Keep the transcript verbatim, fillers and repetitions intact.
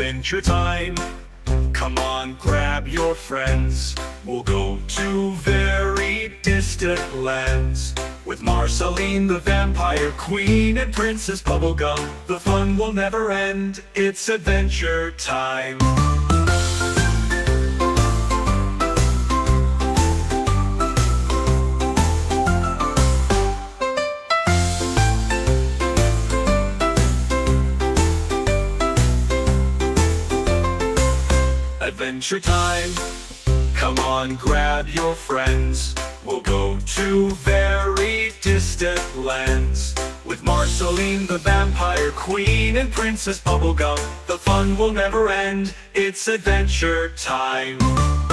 adventure time. Come on, grab your friends. We'll go to very distant lands. With Marceline, the vampire queen, and Princess Bubblegum, the fun will never end. It's adventure time. Adventure time. Come on, grab your friends. We'll go to very distant lands. With Marceline, the vampire queen, and Princess Bubblegum, the fun will never end. It's adventure time.